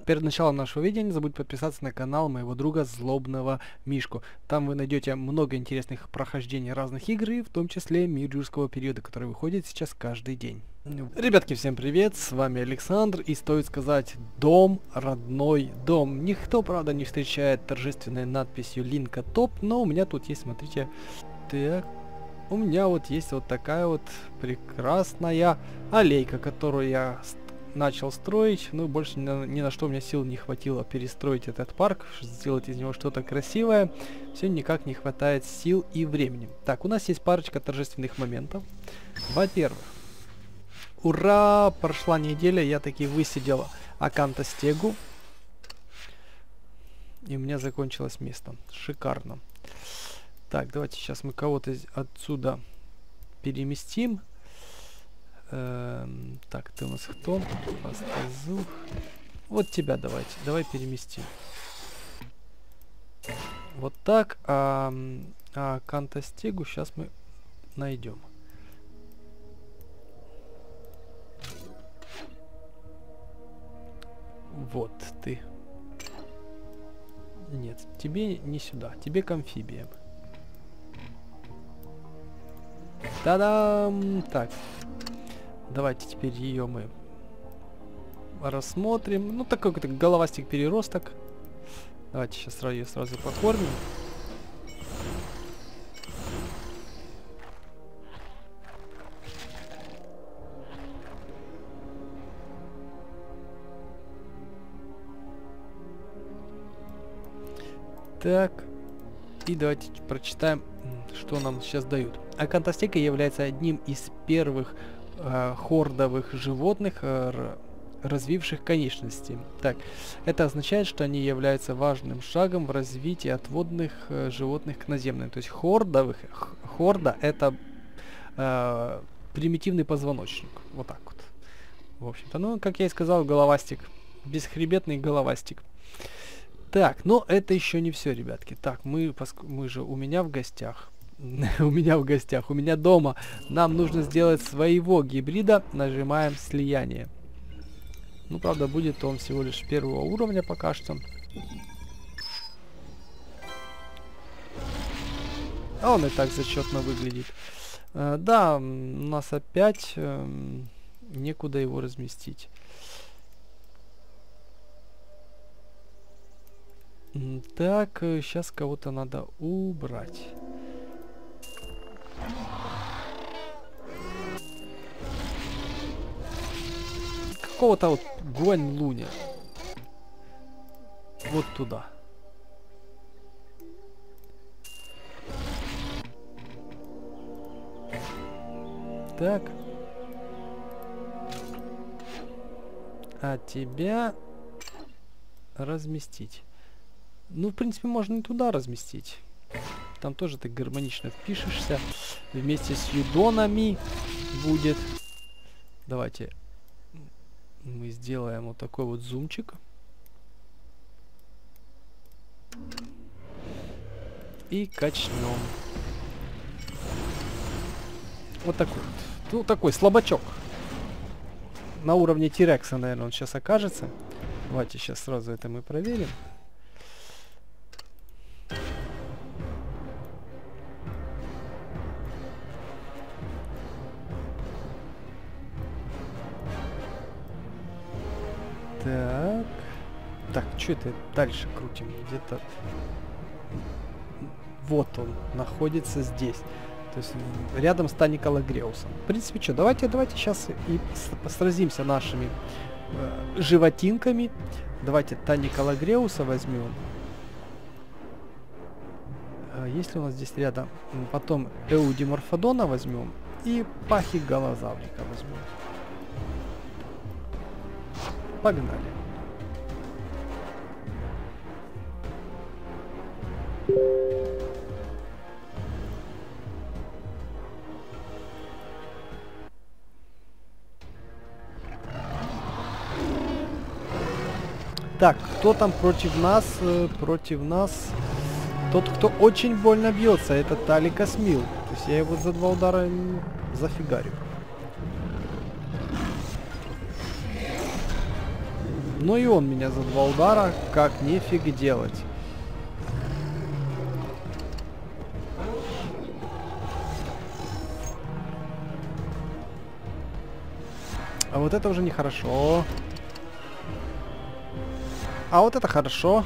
перед началом нашего видео не забудь подписаться на канал моего друга Злобного Мишку. Там вы найдете много интересных прохождений разных игр, и в том числе Мир юрского периода, который выходит сейчас каждый день. Ребятки, всем привет, с вами Александр, и стоит сказать, дом, родной дом. Никто, правда, не встречает торжественной надписью Линка Топ, но у меня тут есть, смотрите, так, у меня вот есть вот такая вот прекрасная аллейка, которую я начал строить, но больше ни на что у меня сил не хватило перестроить этот парк, сделать из него что-то красивое. Все никак не хватает сил и времени. Так, у нас есть парочка торжественных моментов. Во-первых, ура! Прошла неделя, я таки высидел Акантостегу. И у меня закончилось место. Шикарно. Так, давайте сейчас мы кого-то отсюда переместим. Так, ты у нас кто? Пастазух. Вот тебя давайте. Давай переместим. Вот так. А Кантостегу сейчас мы найдем. Вот ты. Нет, тебе не сюда. Тебе к амфибиям. Та-дам! Так. Давайте теперь ее мы рассмотрим. Ну, такой какой-то головастик-переросток. Давайте сейчас ее сразу покормим. Так. И давайте прочитаем, что нам сейчас дают. Акантостега является одним из первых хордовых животных, развивших конечности. Так, это означает, что они являются важным шагом в развитии от водных животных к наземным. То есть хорда это примитивный позвоночник. Вот так вот. В общем-то, ну, как я и сказал, головастик. Бесхребетный головастик. Так, но это еще не все, ребятки. Так, мы же у меня в гостях. У меня дома. Нам нужно сделать своего гибрида. Нажимаем слияние. Ну, правда, будет он всего лишь первого уровня пока что. А он и так зачетно выглядит. Да, у нас опять некуда его разместить. Так, сейчас кого-то надо убрать. Какого-то вот Гуань-Луня. Вот туда. Так. А тебя разместить. Ну, в принципе, можно и туда разместить. Там тоже ты гармонично впишешься. Вместе с юдонами будет. Давайте мы сделаем вот такой вот зумчик. И качнем. Вот такой вот. Ну, такой слабачок. На уровне Тирекса, наверное, он сейчас окажется. Давайте сейчас сразу это мы проверим. Так. Так, что это дальше крутим? Где-то... Вот он, находится здесь. То есть рядом с Таникалагреусом. В принципе, что, давайте сейчас и сразимся нашими животинками. Давайте Таникалагреуса возьмем. Если у нас здесь рядом, потом Эудиморфодона возьмем и Пахигалозаврика возьмем. Погнали. Так, кто там против нас? Против нас тот, кто очень больно бьется, это Таликасмил. То есть я его за 2 удара зафигарю. Ну и он меня за 2 удара как нефиг делать. А вот это уже нехорошо. А вот это хорошо.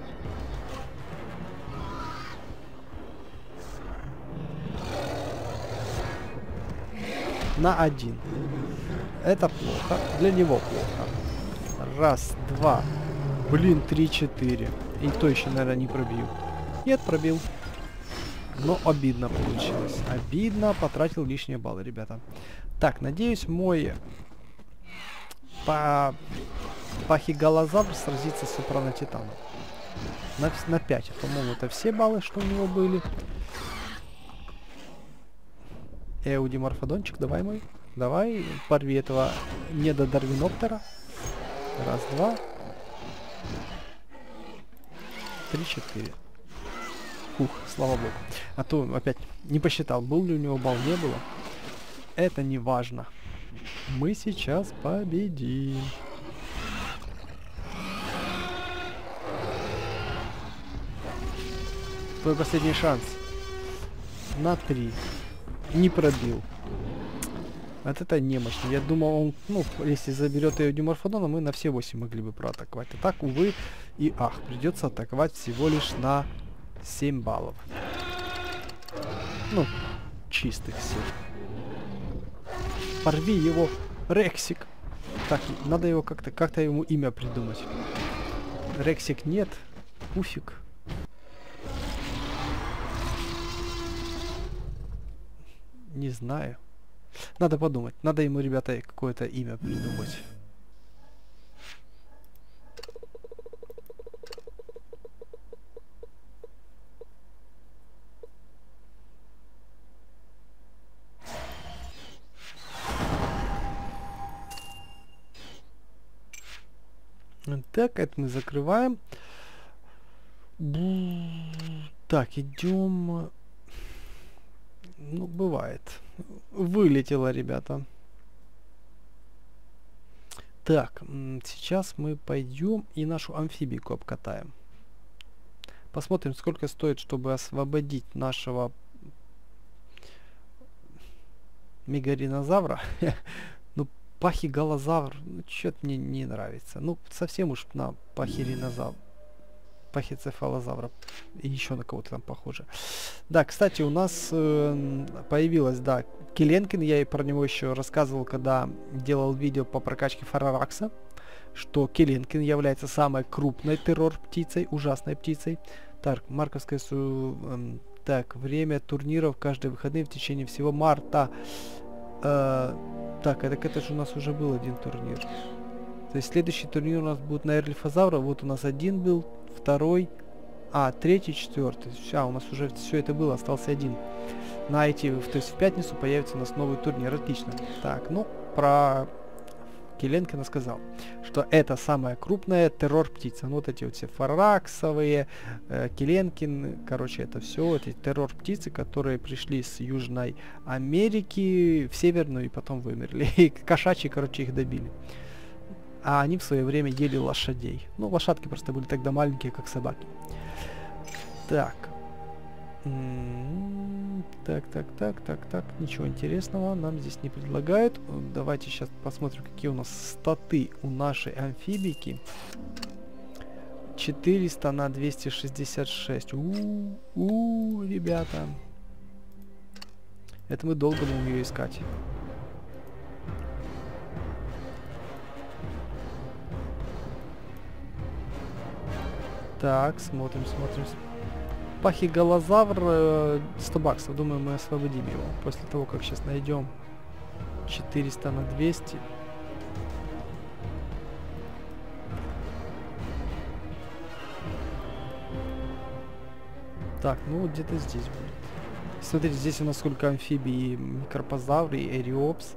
На 1. Это плохо. Для него плохо. Раз, два. Блин, 3, 4. И то еще, наверное, не пробью. Нет, пробил. Но обидно получилось. Обидно. Потратил лишние баллы, ребята. Так, надеюсь, мой пахигалозавр сразится с сопрано-титаном. На 5. По-моему, это все баллы, что у него были. Эуди Морфодончик, давай мой. Давай, порви этого недодарвиноптера. Раз, два. 3, 4. Ух, слава богу. А то опять не посчитал, был ли у него балл, не было. Это не важно. Мы сейчас победим. Твой последний шанс. На 3. Не пробил. Вот это немощно. Я думал, он, ну, если заберет ее Диморфодона, мы на все 8 могли бы проатаковать. А так, увы и ах, придется атаковать всего лишь на 7 баллов. Ну, чистых 7. Порви его, Рексик. Так, надо его как-то ему имя придумать. Рексик нет, пуфик. Не знаю. Надо подумать. Надо ему, ребята, какое-то имя придумать. Так, это мы закрываем. Так, идем. Ну, бывает. Вылетело, ребята. Так, сейчас мы пойдем и нашу амфибийку обкатаем. Посмотрим, сколько стоит, чтобы освободить нашего мегаринозавра. Ну, пахигалозавр, ну, что-то мне не нравится. Ну, совсем уж на пахиринозавр. Пахицефалозавра. И еще на кого-то там похоже. Да, кстати, у нас появилась, да, Келенкин. Я и про него еще рассказывал, когда делал видео по прокачке Фараракса, что Келенкин является самой крупной террор-птицей, ужасной птицей. Так, марковское так, время турниров каждые выходные в течение всего марта. Так, это же у нас уже был один турнир. То есть следующий турнир у нас будет на Эрлифозавра. Вот у нас один был, второй, третий, четвертый. Все, у нас уже все это было, остался один. То есть в пятницу появится у нас новый турнир. Отлично. Так, ну, про Келенкина сказал, что это самая крупная террор-птица. Ну, вот эти вот все фараксовые, Келенкин, короче, это все эти террор-птицы, которые пришли с Южной Америки в Северную и потом вымерли. И кошачьи, короче, их добили. А они в свое время ели лошадей. Ну, лошадки просто были тогда маленькие, как собаки. Так. Так. Ничего интересного нам здесь не предлагают. Давайте сейчас посмотрим, какие у нас статы у нашей амфибийки. 400 на 266. Ребята. Это мы долго будем ее искать. Так, смотрим. Пахигалозавр 100 баксов. Думаю, мы освободим его. После того, как сейчас найдем 400 на 200. Так, ну вот где-то здесь будет. Смотрите, здесь у нас сколько амфибий, микропозавры, эриопс.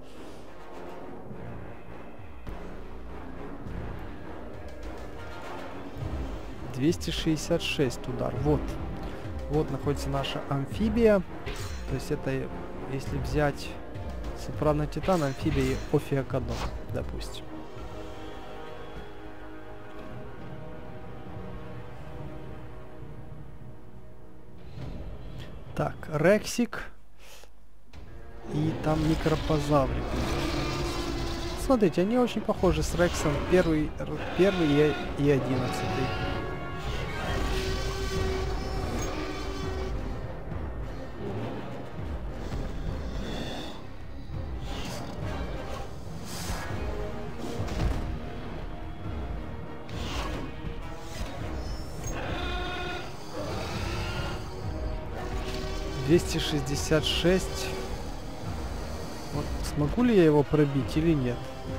$266 удар. Вот находится наша амфибия. То есть это, если взять сопрано-титан, амфибия и офиокодон, допустим. Так, Рексик. И там микропозаврик. Смотрите, они очень похожи с Рексом. Первый и 11-й. «266». Вот, смогу ли я его пробить или нет?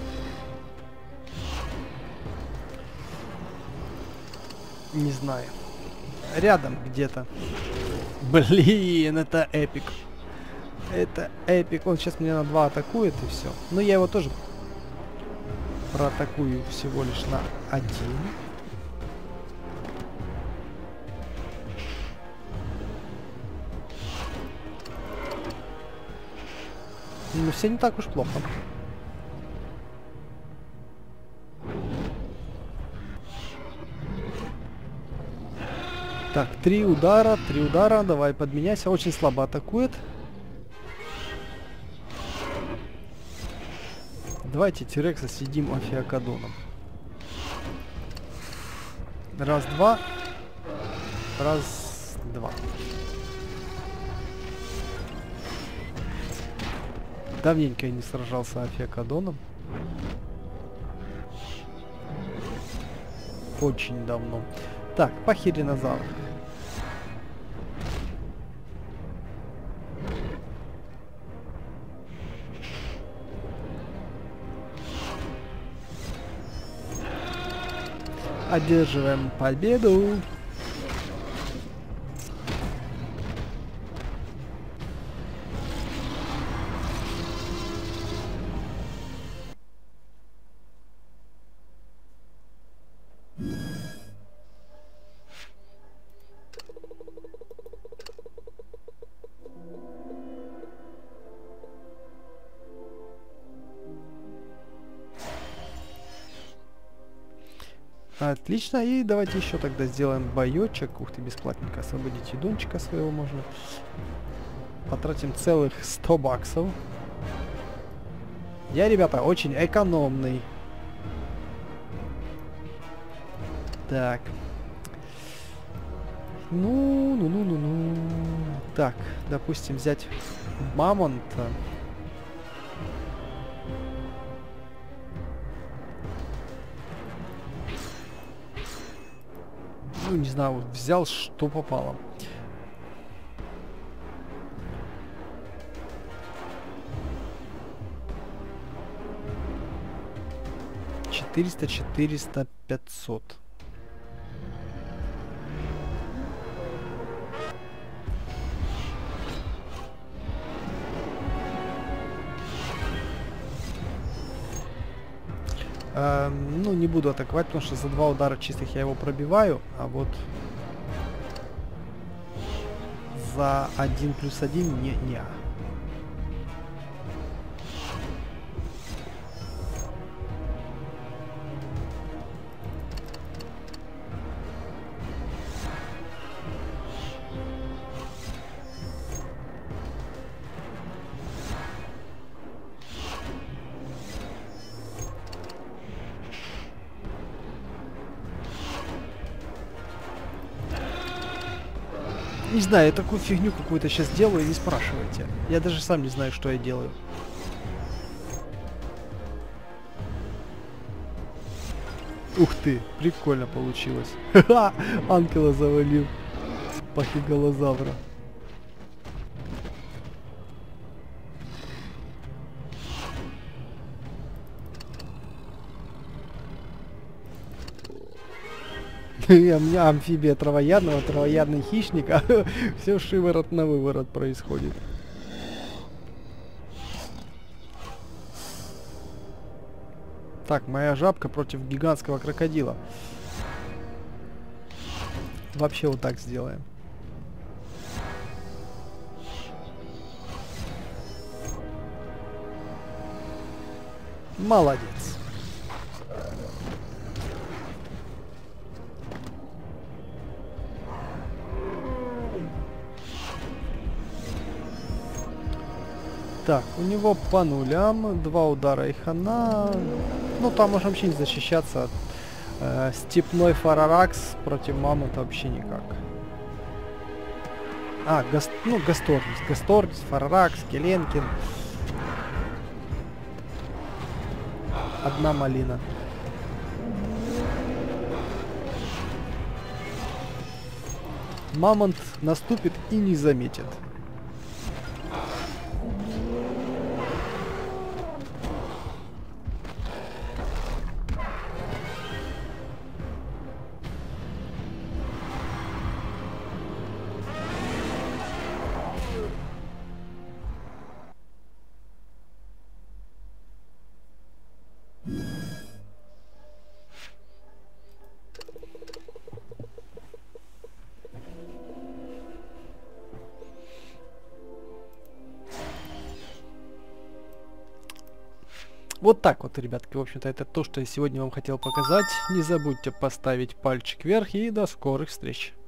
Не знаю. Рядом где-то. Блин, это эпик. Это эпик. Он сейчас меня на 2 атакует и все. Но я его тоже проатакую всего лишь на 1. Но все не так уж плохо. Так, 3 удара, 3 удара. Давай, подменяйся. Очень слабо атакует. Давайте Тирекса съедим Офиакодоном. Раз, два. Раз, два. Давненько я не сражался Офиакодоном. Очень давно. Так, Пахиринозавр. Одерживаем победу. Отлично, и давайте еще тогда сделаем боечек. Ух ты, бесплатненько. Освободить едунчика своего можно. Потратим целых 100 баксов. Я, ребята, очень экономный. Так. Ну. Так, допустим, взять мамонта. Ну, не знаю, вот взял, что попало. $400, 400, 500. Ну, не буду атаковать, потому что за 2 удара чистых я его пробиваю, а вот за 1+1 не. Не знаю, я такую фигню какую-то сейчас делаю, не спрашивайте. Я даже сам не знаю, что я делаю. Ух ты, прикольно получилось. Ха-ха, Анкела завалил. Пахиголозавра. У меня амфибия травоядного, травоядный хищник, а все шиворот на выворот происходит. Так, моя жабка против гигантского крокодила. Вообще вот так сделаем. Молодец. Так, у него по нулям, 2 удара и хана. Ну, там можем вообще не защищаться. Степной Фараракс против мамонта вообще никак. Гасторнис, Фараракс, Келенкин. Одна малина. Мамонт наступит и не заметит. Вот так вот, ребятки, в общем-то, это то, что я сегодня вам хотел показать. Не забудьте поставить пальчик вверх и до скорых встреч.